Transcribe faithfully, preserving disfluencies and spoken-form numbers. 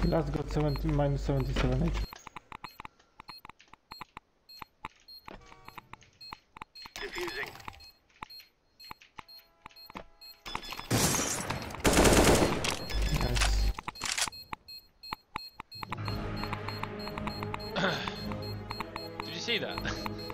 Last got seventy, minus seventy-seven H P. Defusing. Nice. Did you see that?